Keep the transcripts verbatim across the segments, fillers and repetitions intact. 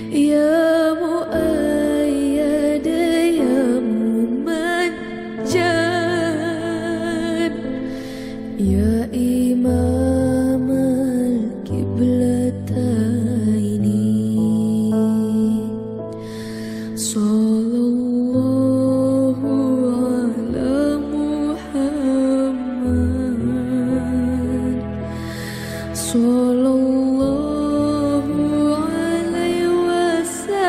Ya muayyad ya mumajjad, ya imam al-qiblataini, sallallahu ala Muhammad, sallallahu alaihi wasallam.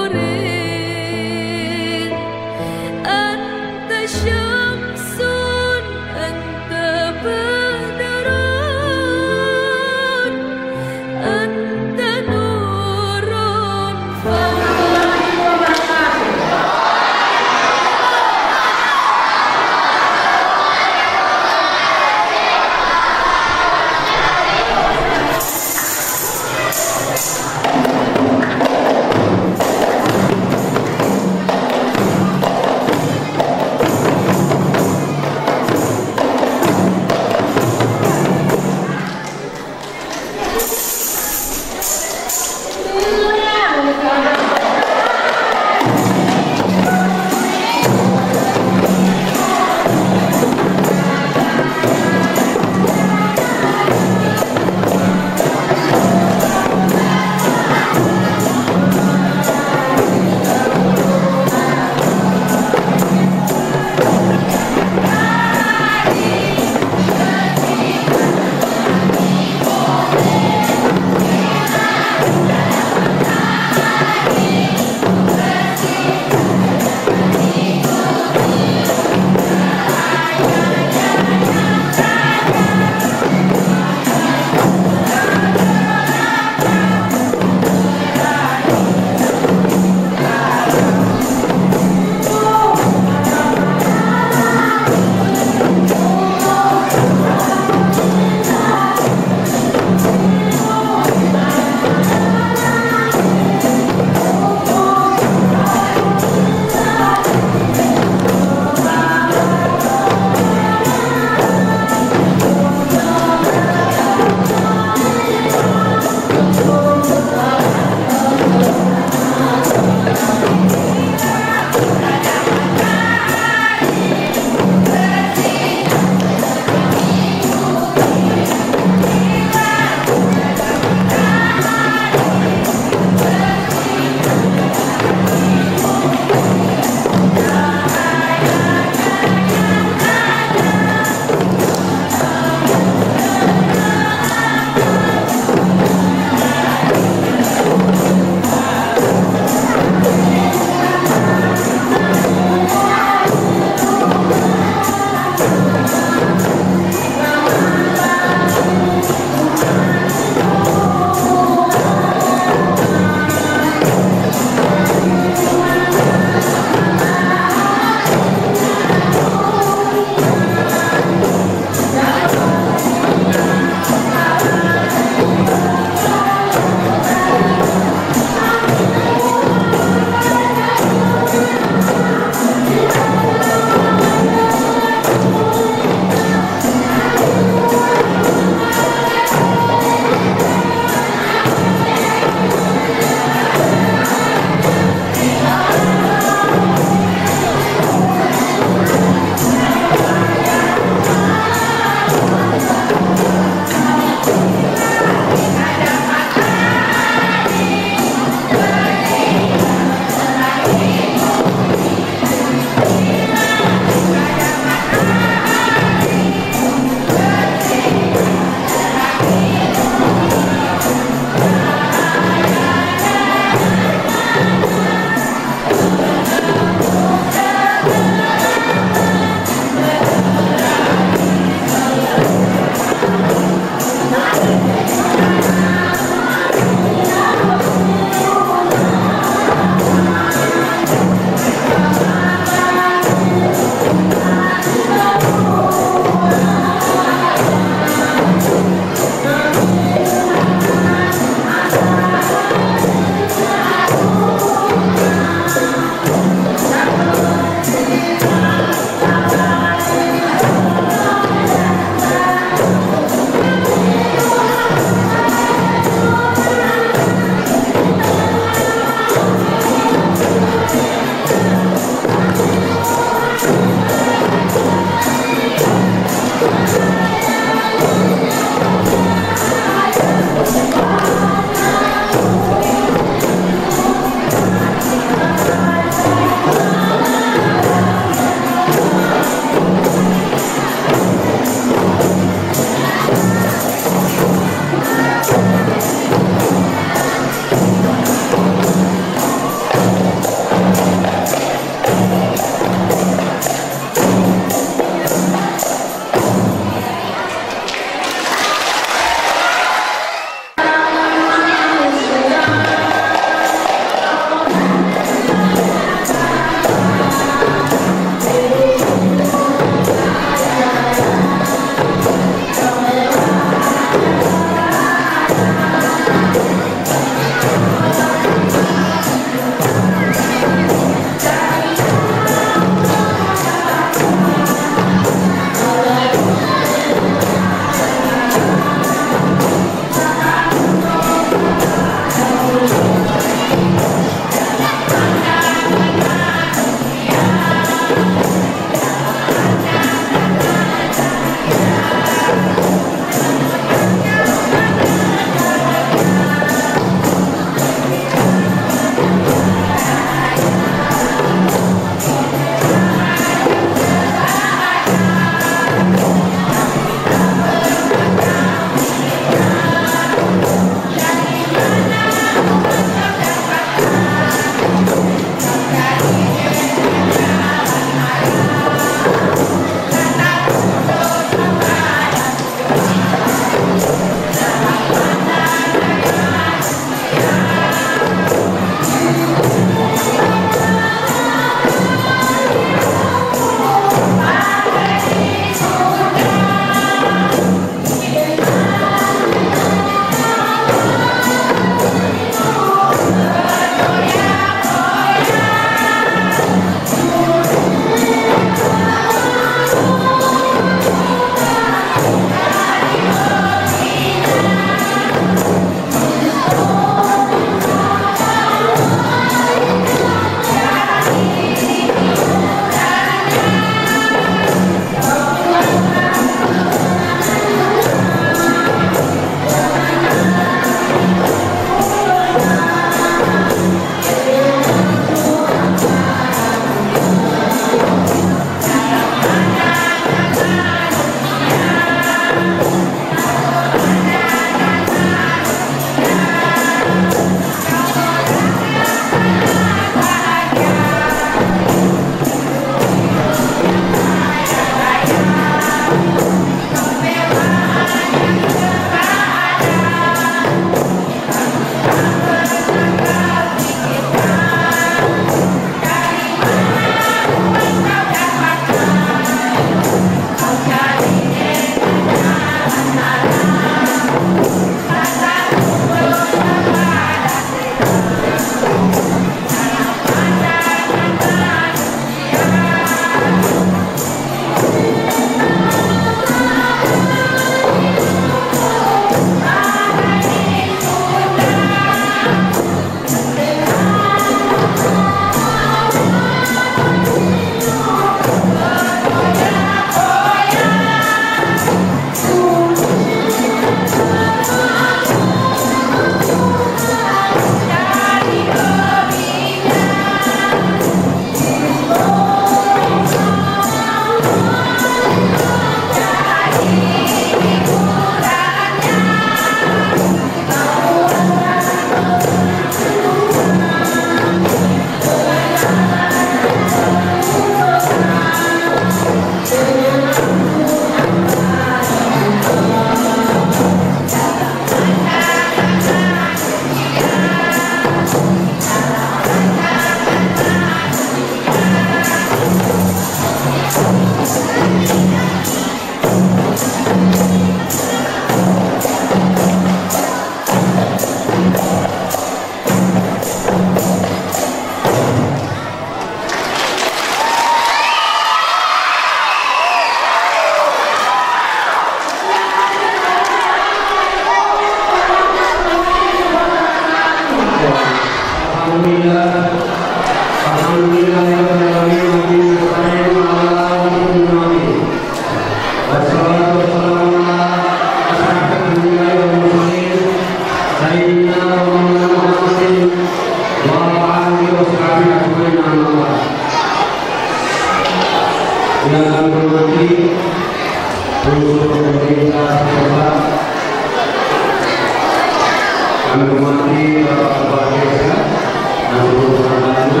Kami hormati Bapak Desa, Namun Ramadu,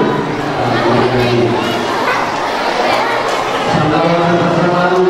Salawat Salam,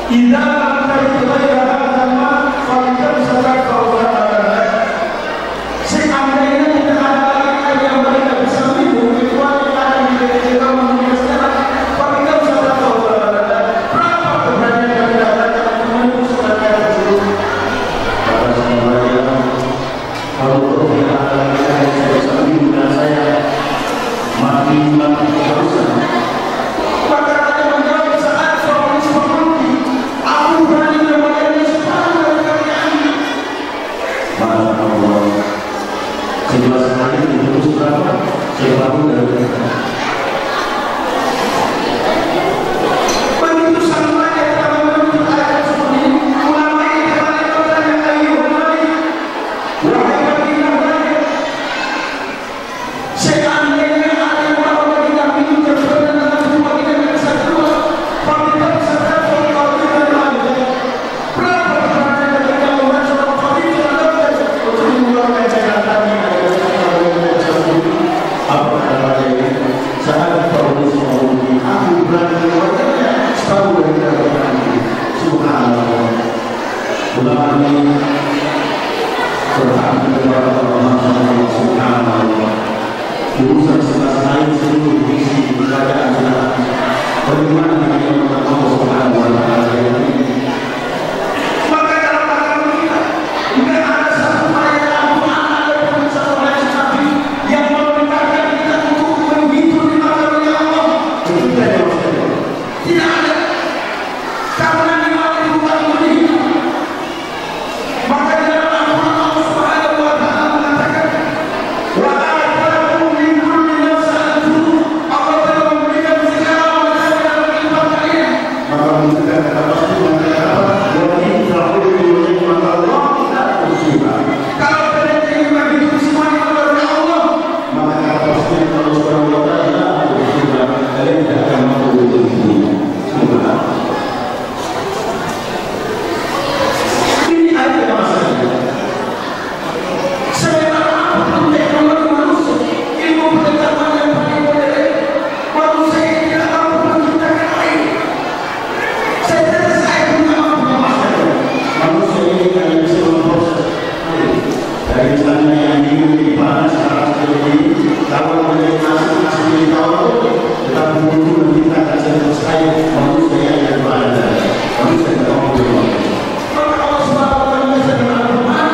Idza lam tajid ghayra hadzal ma falyamsak qawlan. Seandainya tidak ada lagi air yang mereka bisa minum kecuali air yang mereka menginginkan, falyamsak qawlan. Berapa keberanian yang ada dalam meminum sebagai tersebut? Para sahabat, kalau tidak ada lagi air yang bisa minum dan saya mati mati kehausan. Maka ada menjawab saat seorang seperti aku berani melayani separuh dari kalian. Masya Allah, sebelas hari itu berapa? Separuh dari kalian. Begitu sampai dalam menuntut ayat seperti ini, ulama ini kembali bertanya, ayuhai, wahai baginda Nabi, seandainya ada yang mau baginda minum berbeda dengan semua kita yang bisa keluar, baginda bisa telepon kalau kita ada. Berapa keberanian baginda membaca al-Fatihah dan al-Fatihah untuk mengeluarkan cairan tadi dari apa kata baginda? Saat kau disuruh aku berani mengeluarkannya separuh dari kalian. Subhanallah. Ulama ini berhak kepada Allah Subhanallah. Urusan sebelas hari seluruh visi keadaan kita. Bagaimana kita mengenal Allah Subhanahu wa Ta'ala ini? Maka dalam agama kita tidak ada satu ayat Al-Quran ataupun satu hadis Nabi yang memerintahkan kita untuk menghitung lima kali Allah. Tidak ada maksudnya. Tidak ada. Karena lima itu bukan menghitung. Maka dalam Al-Quran Allah Subhanahu wa Ta'ala mengatakan, wa atakum min kulli ma sa'altum. Allah telah memberikan segala macam dalam kehidupan kalian. Maka menunjukkan kata Rasul mengatakan, wa in ta'uddu ni'matallahi la tuhsuha. Kalau kalian ingin menghitung semua nikmat dari Allah, maka kata Rasul Allah Subhanahu wa Ta'ala la tuhsuha. Kalian tidak akan mampu untuk menghitung. Subhanallah. Ini ayat yang masalah. Sementara apapun teknologi manusia, ilmu pengetahuan yang paling modern, manusia yang tidak mampu menciptakan air. Saya tidak saya pun tidak mampu memastikan. Manusia ini hanya bisa memproses air. Dari misalnya yang dingin di panas sekarang seperti ini, kalau menjadi nasi nasi di tahun tetapi dulu menciptakan sesuatu air, manusia yang ada berada. Manusia tidak mampu memastikan. Maka Allah Subhanahu wa Ta'ala menyatakan Al-Quran,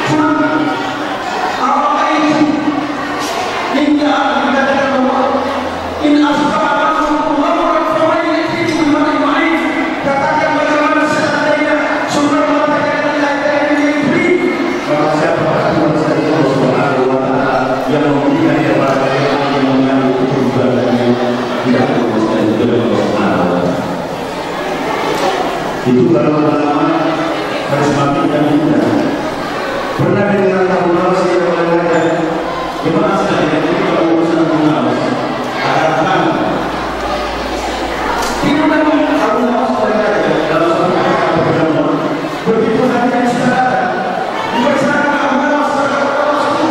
apa itu? Hingga dikatakan bahwa in asba'akum amran fawailati mimma ma'in. Katakan bagaimana seandainya sumber mata kalian tidak diberi, maka siapa Allah Subhanahu wa Ta'ala yang memberikan kepada kalian yang mengambil kehidupan kalian tidak memuaskan kepada Allah Subhanahu wa Ta'ala. Itu kalau ulama karismatik dan muda. Pernah dengar tahu saya mengatakan, gimana saya ini kalau urusan pengawas akan tidak memang kalau pengawas berada dalam suatu keadaan berbeda. Begitu hari yang sudah datang, dipersilakan pengawas terhadap pengawas itu.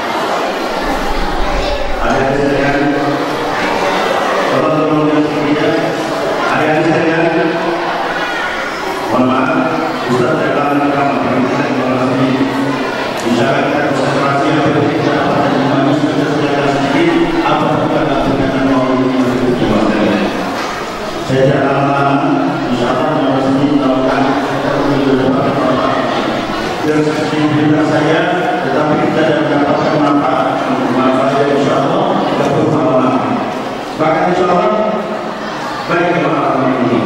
Ada yang sedang kalau teman-teman tidak ada yang sedang. Mohon maaf, Ustaz saya dalam rekaman permintaan informasi. Isyaratkan konsentrasi yang berbeda pada jemaah sudah sedang sedikit apa bukan permintaan mau dimaksudkan. Saya tidak lama-lama, insya Allah yang resmi melakukan dan sesuai saya, tetapi kita tidak mendapatkan manfaat. Manfaatnya insya Allah tidak berusaha. Bahkan insya Allah baik jemaah ini.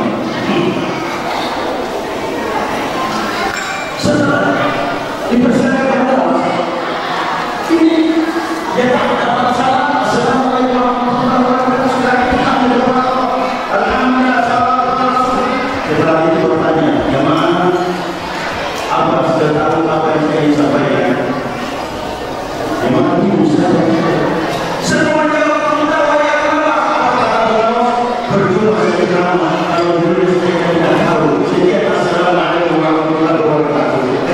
Setelah dipersilakan pengawas, ini dia tak dapat salam. Assalamualaikum warahmatullahi wabarakatuh. Sudah kita mendengar alhamdulillah salam. Setelah itu bertanya, jemaah apa sudah tahu apa yang saya sampaikan? Jemaah ini sudah semuanya kita bayangkan apa kata pengawas berjumpa dengan kalau dulu saya tidak tahu. Jadi assalamualaikum warahmatullahi wabarakatuh.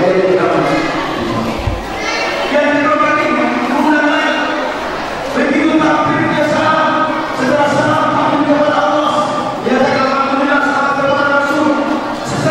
Yang dihormati, mulai begitu takbirnya salam, setelah salam takbir kepada Allah, ya alhamdulillah salam kepada Rasul.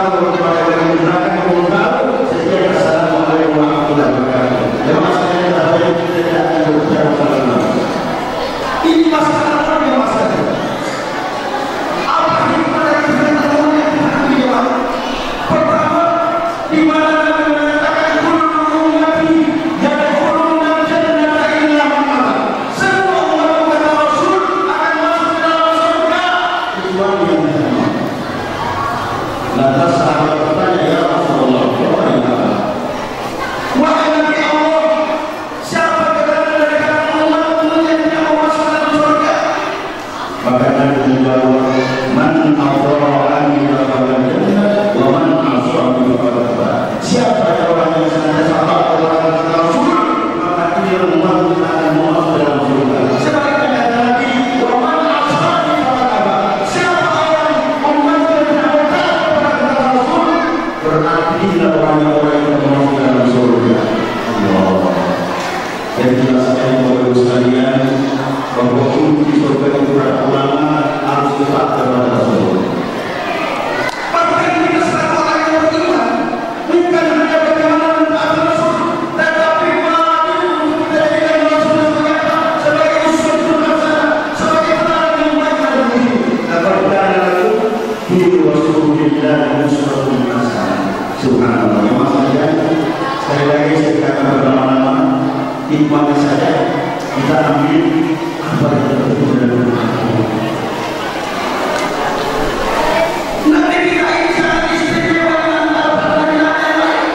tahu kepada yang menggunakan umum tahu. Sekian assalamualaikum warahmatullahi wabarakatuh. Jemaah sekalian terhadap kita tidak akan berbicara tentang ini masalah apa yang masalah? Apa yang kita lakukan dalam dunia? Pertama, di mana Nabi mengatakan kullu ummati yadkhuluna jannata illa man aba. Semua umat kata Rasul akan masuk ke dalam surga kecuali yang beriman. Lantas sahabat bertanya, ya Rasulullah, apa yang apa? Wahai Nabi Allah, siapa kedatangan dari kalangan umatmu yang tidak mau masuk ke dalam surga? Maka Nabi menjawab, man ata'ani faqad jannah wa man asani faqad aba. Siapa orang yang senantiasa taat kepada Rasul, maka dia umat akan masuk ke dalam surga. Sebaliknya kata Nabi, wa man asani faqad aba. Siapa orang umat yang tidak taat kepada Rasul, berarti dia orang-orang yang masuk ke dalam surga. Allah. Yang dijelaskan oleh sekalian bahwa kunci surga itu ulama harus taat kepada Rasul. Bahkan kita sebagai orang yang beriman bukan hanya bagaimana mentaati Rasul, tetapi maju untuk menjadikan Rasul sebagai uswatun hasanah, sebagai teladan yang baik dalam hidup. Laqad kana lakum fi rasulillahi uswatun hasanah. Subhanallah. Ya maksudnya sekali lagi saya katakan bersama-sama hikmahnya saja kita ambil apa yang tertentu dari Allah. Nabi kita ini sangat istimewa dengan antara yang lain.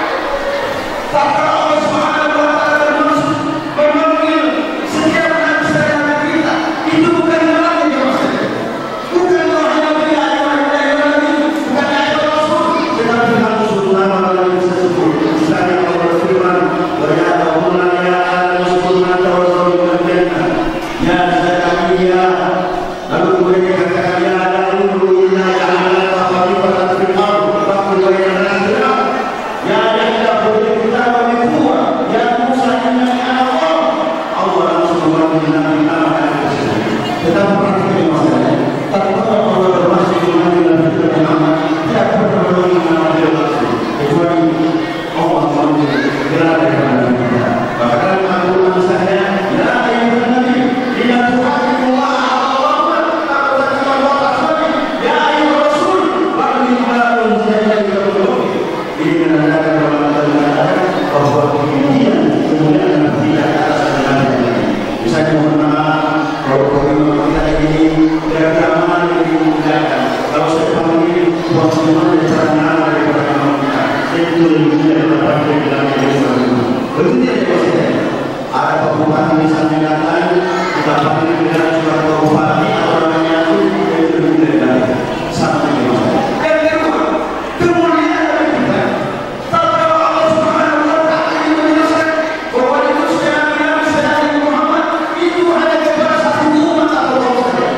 Bahkan Allah Subhanahu wa Ta'ala bermaksud memanggil setiap nabi dan nabi kita itu bukan orang yang maksudnya, bukan orang yang tidak ada yang lain, bukan ada Rasul, tetapi harus nama yang disebut. Misalnya Allah berfirman, wa ya'lamuna ya al-muslimuna tawassalu bil jannah. Ya Zakariya, lalu kemudian dikatakan ya Daud inna ja'alnaka khalifatan fil ardh fahkum bainan nas. Ya Yahya khudh kitaba bi quwwah. Ya Musa innani ana Allah. Allah langsung memanggil Nabi Muhammad. Tetapi perhatikan masalahnya, tatkala Allah bermaksud memanggil Nabi Muhammad, tidak pernah memanggil Nabi Rasul kecuali Allah memanggil gelar kepada kita. Bahkan Al-Quran misalnya, ya ayyuhan nabi inna tu'adilullah Allah ta'ala ta'ala ya ayyuhan rasul balligh ma unzila ilayka inna laka rahmatan bahwa kemudian kemudian tidak atas dengan misalnya mohon maaf kalau bagaimana kita ini beragama yang dimuliakan. Kalau saya panggil buat semua yang terkenal daripada nama kita, itu lebih tidak dapat dibilang begitu ya maksudnya. Ada pembukaan misalnya datang kita panggil dengan surat bupati atau namanya itu itu lebih dari sama dengan maksudnya. Yang kedua, kemuliaan dari kita. Tatkala Allah Subhanahu wa Ta'ala ini menjelaskan bahwa itu secara Nabi Sallallahu Muhammad itu hanya kepada satu umat atau kaum saja.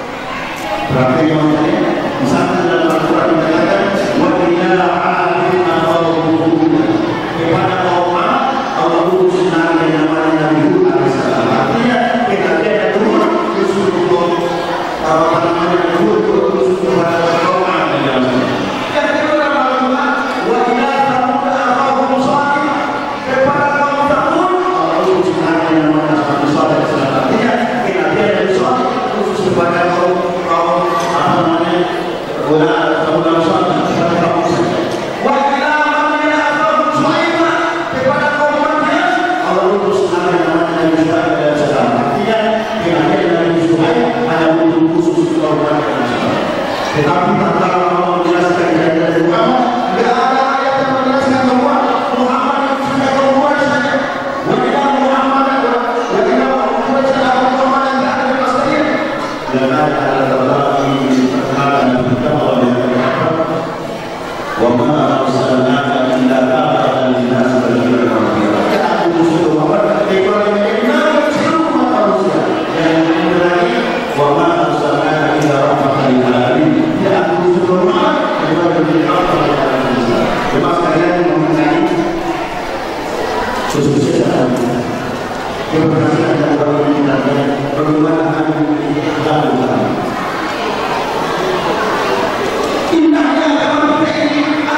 Berarti maksudnya misalnya dalam Al-Quran dikatakan wa inna la'alina qawmun kepada kaum Allah utus Nabi yang namanya Nabi Hud alaihissalam. Artinya kita ada turun usul hukum apa namanya Hud utus kepada kaum Ad. Yang kedua adalah wa ila thamud akhahum salih kepada kaum Thamud Allah utus Nabi yang namanya Salih. Artinya kita ada Salih utus kepada kaum kaum apa namanya Hud atau Salih kepada kaum saja. Wa ila Madyan akhahum Shu'aib kepada kaum Madyan Allah utus Nabi namanya Nabi Shu'aib alaihissalam. Artinya kira-kira Nabi Shu'aib hanya untuk khusus kaum Madyan. Tetapi tatkala Allah menjelaskan dari Muhammad, tidak ada ayat yang menjelaskan bahwa Muhammad sudah kaum Quraisy saja. Wa ila Muhammad wa ila Quraisy atau kaum yang tidak ada maksudnya. Dan ada terlebih perkenalan kita Allah yang berkata, wa ma arsalnaka illa kafatan lin-nas basyiran wa nadhira. Aku utus Muhammad kepada seluruh manusia. Yang kedua lagi, wa ma arsalnaka illa rahmatan lil alamin. Ya aku utus Muhammad kepada rahmatan lil alamin. Jemaah sekalian mengenai khususnya keberhasilan dan bagaimana bagaimana kami melakukan indahnya dalam kita ini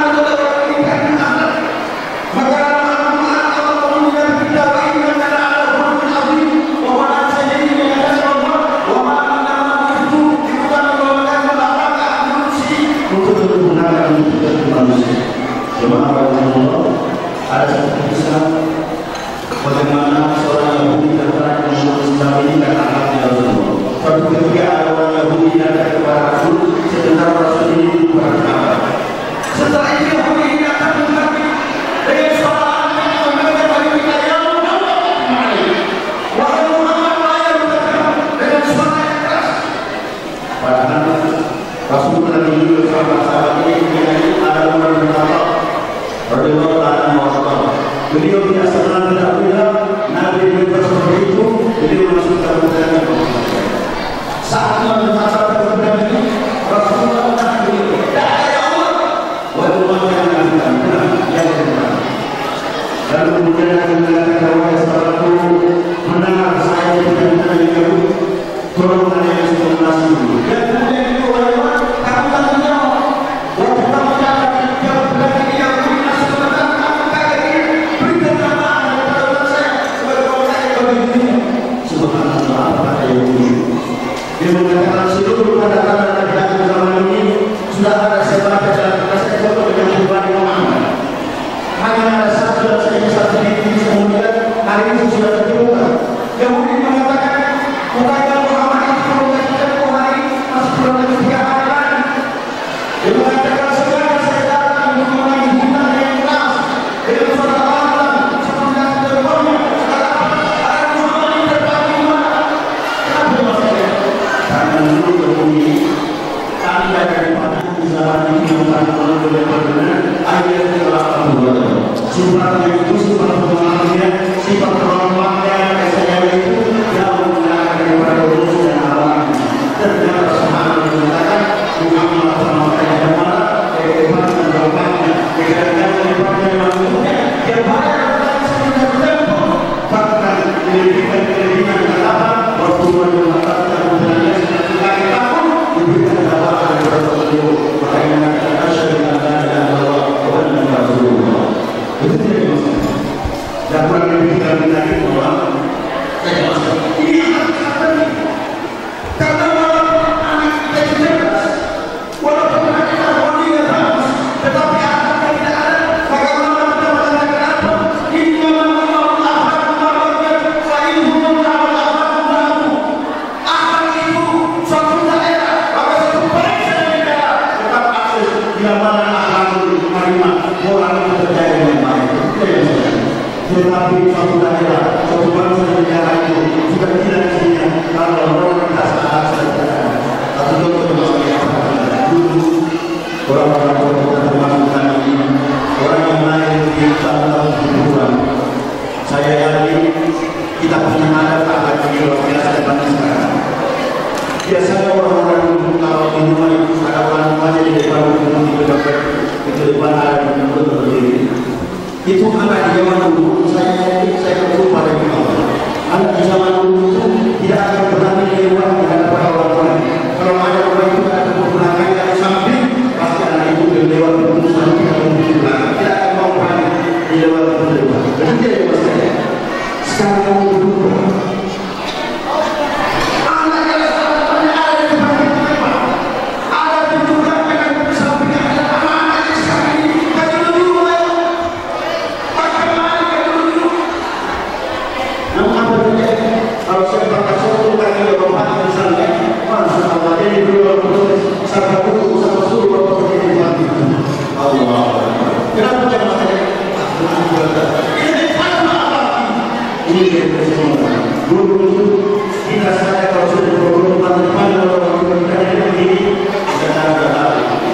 Jemaah Allah, ada satu kisah bagaimana seorang Yahudi tertarik dengan Islam ini karena anaknya Rasulullah. Suatu ketika ada orang Yahudi datang kepada Rasul, sebentar Rasul ini berkata, setelah itu Yahudi datang ke Nabi dengan suara yang mereka kita yang Muhammad, wahai Muhammad, wahai Muhammad, dengan suara yang keras. Padahal Rasul telah dihidup bersama sahabat ini ada orang berkata, Rasulullah Taala Muhammad. Beliau tidak senang tidak bilang Nabi berkata seperti itu, beliau masuk ke dalam saat mendengar sabda ini, Rasulullah Taala tidak ada Allah, wahai Muhammad yang mengatakan benar, yang benar. Lalu kemudian akan mengatakan wahai sahabatku, mendengar saya tidak benar yang kamu, tolong ada yang sudah masih dulu. Dan kemudian itu wahai Muhammad, kamu tak menjawab. Waktu kamu datang menjawab berarti dia punya sebentar kamu kaget dia berikan tambahan daripada saya sebagai orang saya bagi dunia. Subhanallah, apa yang ini? Dia mengatakan seluruh tanda-tanda dan dalam zaman ini sudah ada saya baca dalam kitab saya foto dengan pribadi Muhammad. Hanya ada satu dan saya bisa sedikit kemudian hari ini sudah terbuka. Kemudian mengatakan mengatakan Muhammad itu mengatakan hari masih kurang lebih tiga hari lagi. Dia mengatakan sekarang saya datang mengulangi hutang yang keras dengan suara Allah seperti yang terbanyak. Sekarang ada Muhammad yang terbagi mana? Kenapa maksudnya? Karena dulu berdiri kami daripada zaman ini yang paling menurut benar ayat telah terbuat. Sifatnya itu sifat pemahamannya, sifat pemahamannya saya itu jauh daripada urusan dan alam. Ternyata Subhanallah mengatakan Muhammad sama yang mana kehidupan dan bapaknya, kehidupan kehidupannya manusia yang banyak dan sebenarnya bahkan pendidikan pendidikan kenapa Rasulullah mengatakan kemudiannya sekali tahun diberikan dakwaan kepada beliau makanya mengatakan asyhadu an la ilaha illallah wa anna rasulullah. Itu tidak dimaksud. Dan kurang lebih kita minta bahwa saya maksud ini anak kata ini karena walaupun anak kita cerdas, walaupun anak kita wanita bagus, tetapi anak kita tidak ada. Bagaimana kita mengatakan apa? Ini memang Allah akan melakukan selain hukum Allah akan melakukan. Akan itu suatu daerah, maka satu bangsa dan negara tetap akses bila mana akan menerima orang itu terjadi dengan baik. Tetapi suatu daerah, suatu bangsa dan negara itu sudah tidak isinya kalau orang kita salah saja. Satu contoh yang dulu orang-orang yang termasuk ini orang yang lahir di tahun tujuh-an. Saya yakin kita punya adat adat yang luar biasa dibanding sekarang. Biasanya orang-orang dulu kalau di rumah itu ada orang rumahnya di depan rumah di depan itu depan ada yang berdiri. Itu anak di zaman dulu, saya yakin saya ketemu pada kita. Anak di zaman dulu itu tidak akan berani lewat di hadapan orang lain. Kalau ada orang itu ada kebenaran yang samping, pasti anak itu berlewat bertemu samping atau berlewat. Tidak akan mau berani lewat berlewat. Begitu ya mas saya. Sekarang kamu berubah. Anak yang sebenarnya ada di depan kita. Ada di depan dengan samping ada anak yang sekarang ini. Kaji dulu mulai. Namun apa terjadi? Kalau saya pakai satu kaki lompat misalnya, masya Allah jadi dua puluh satu buku sama suruh bapak begini mati. Allah. Kenapa jangan saya? Ini apa apa? Ini kita semua. Dulu itu kita saya kalau sudah berumur empat depan kalau kita begini kita ada.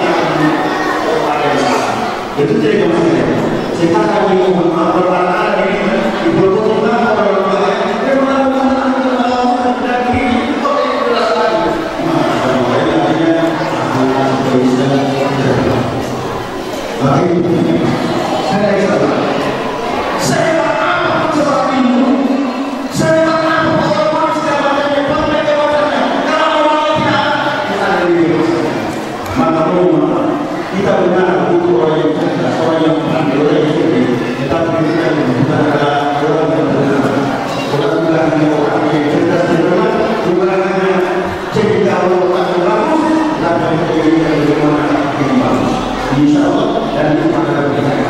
Itu jadi masalah. Sekarang ini Muhammad ada di ibu kota orang lain. Dia melakukan Allah dan ini kok jelas lagi. Masa makanya Allah bisa terjadi. Baik, saya salah. Saya apa sebab ini? Saya apa orang siapa yang pakai jawabannya? Kalau orang tidak kita ada di maka rumah kita benar butuh orang yang cerdas, orang yang pandai, orang yang cerdik. Tetapi kita bukan ada orang yang benar. Orang bukan hanya orang yang cerdas dan benar, bukan hanya cerdik kalau orang yang bagus, tapi kita juga bagaimana kita bagus. Insya Allah dan itu akan kita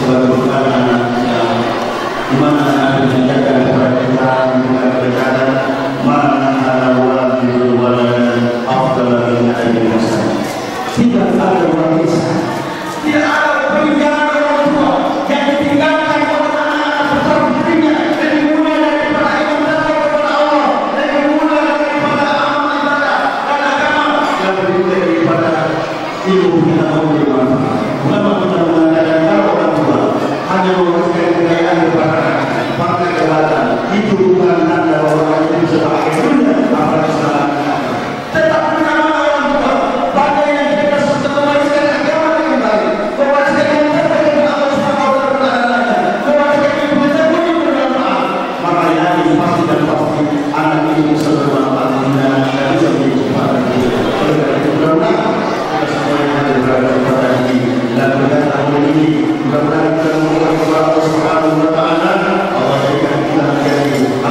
sebagai anak yang di mana Nabi mengajarkan kepada kita dengan berkata mana ana walidul walad afdal min ajri musa. Tidak ada warisan, tidak ada peninggalan orang tua yang ditinggalkan oleh anak-anak bersama dirinya lebih mulia daripada ibadah kepada Allah, lebih mulia daripada amal ibadah dan agama, yang lebih mulia daripada ilmu kita memberi manfaat. Ulama kita mengatakan kalau orang tua hanya mewariskan kekayaan kepada anak, maka kebaikan itu bukan tanda bahwa orang itu sebagai dunia apalagi salah. Tetapi nama orang tua pada yang kita sudah mewariskan agama dengan baik, mewariskan yang terbaik dari Allah Subhanahu wa Ta'ala, mewariskan yang benar-benar bermanfaat, maka yakin pasti dan pasti anak itu bisa bermanfaat dan bisa menjadi kepada kita. Oleh karena itu mudah-mudahan kita semuanya berada kepada ini dan berkata tahun ini mudah-mudahan kita memohon kepada Allah Subhanahu wa Ta'ala Allah jadikan kita menjadi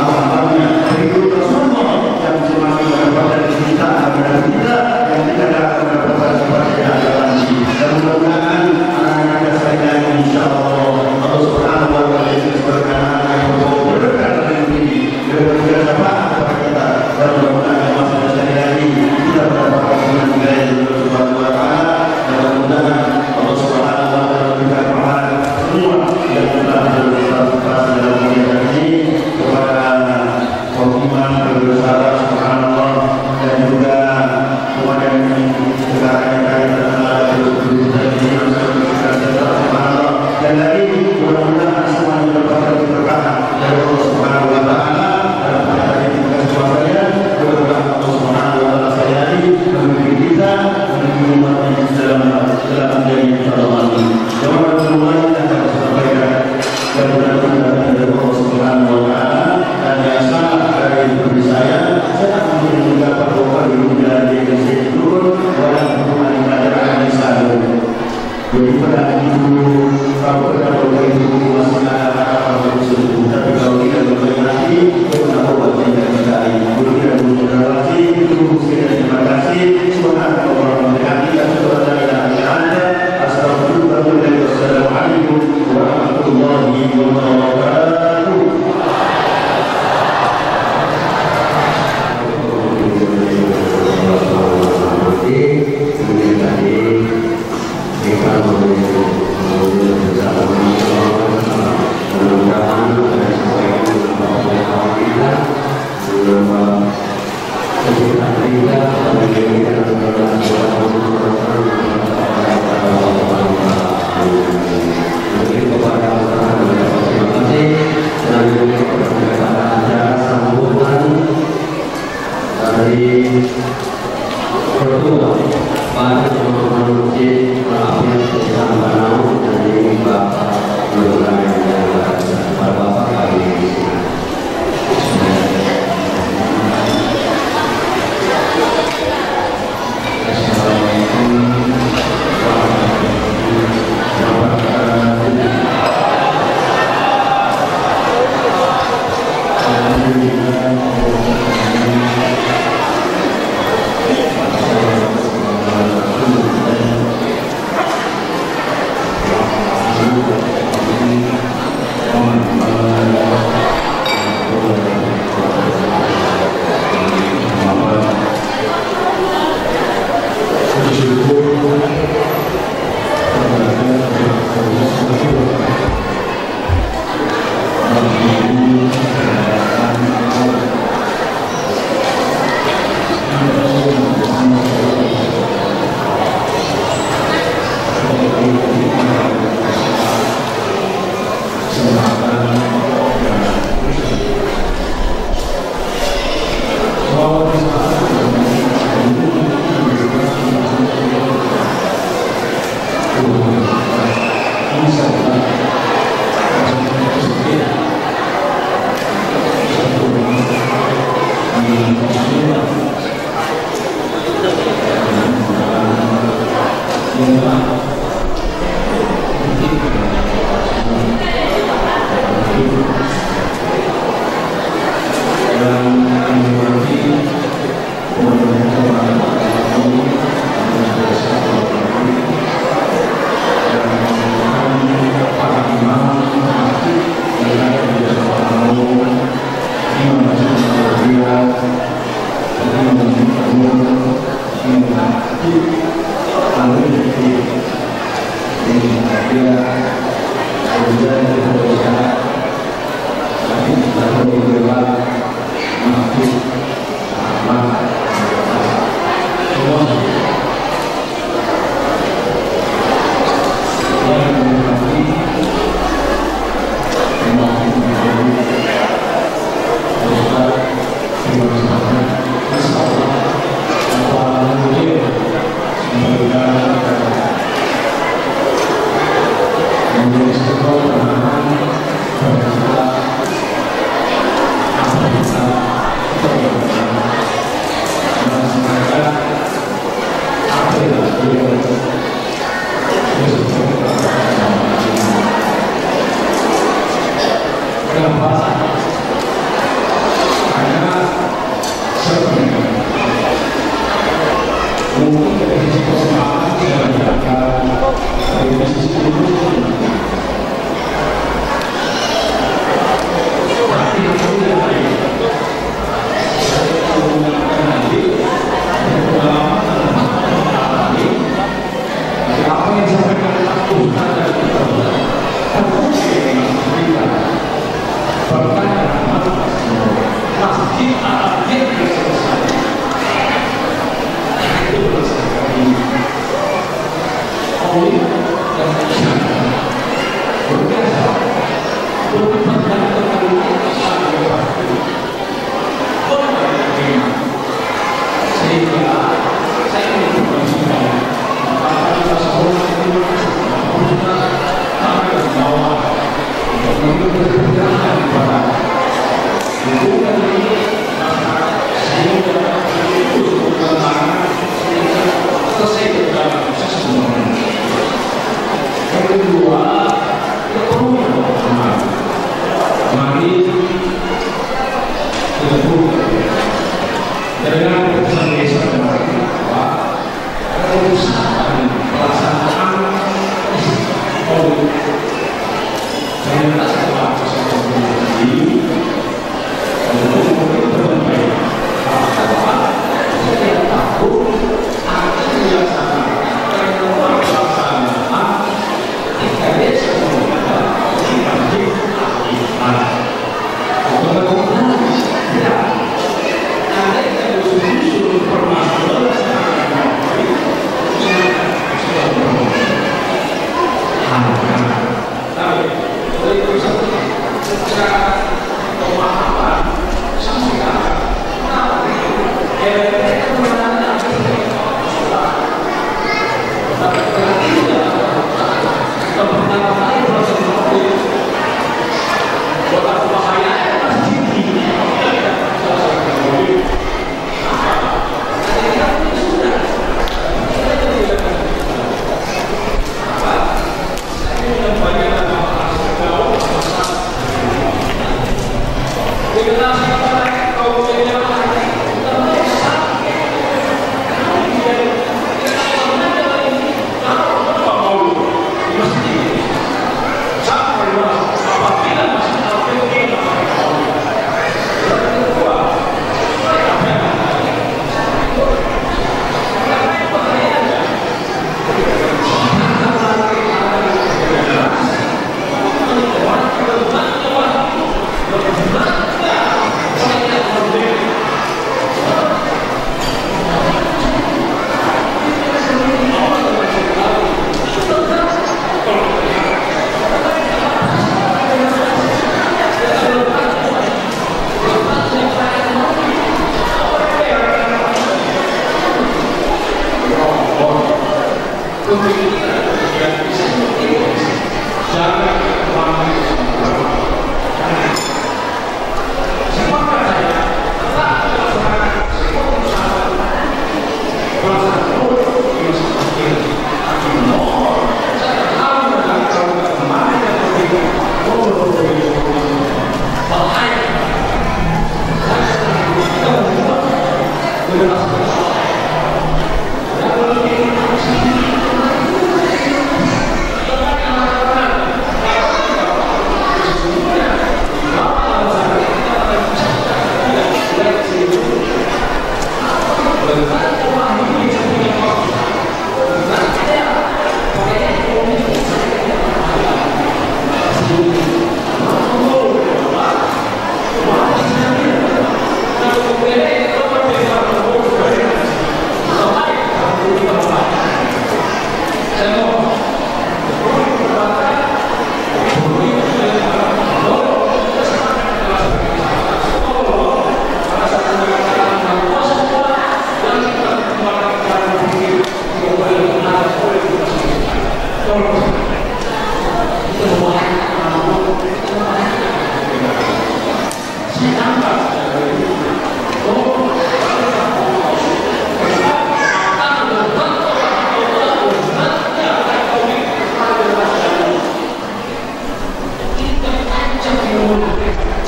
Tapi,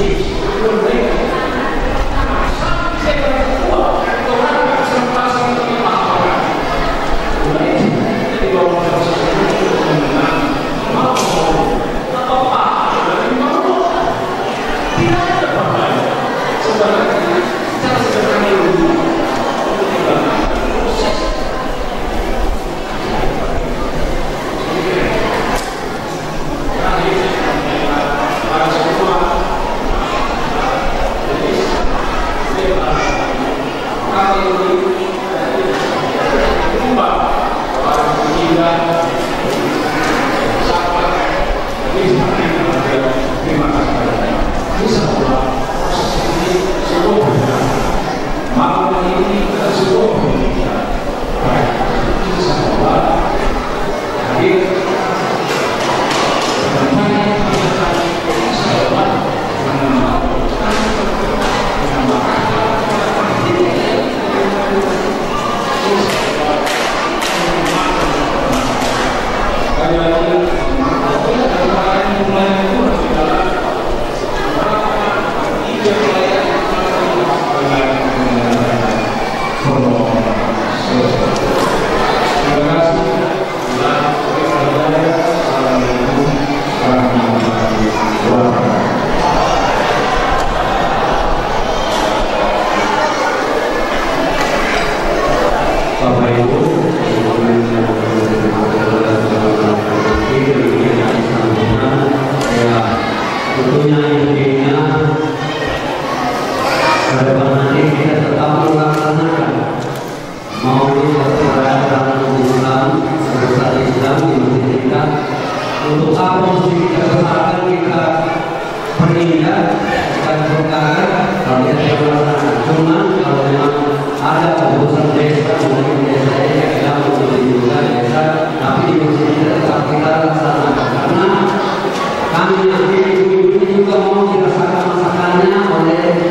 Untuk apa mesti kita kesalahan kita pernikahan dan perkara kalau kita melaksanakan. Cuma kalau memang ada urusan desa mungkin desa ini yang untuk juga desa, tapi di masjid kita tetap kita laksanakan karena kami nanti ibu-ibu juga mau dirasakan masakannya oleh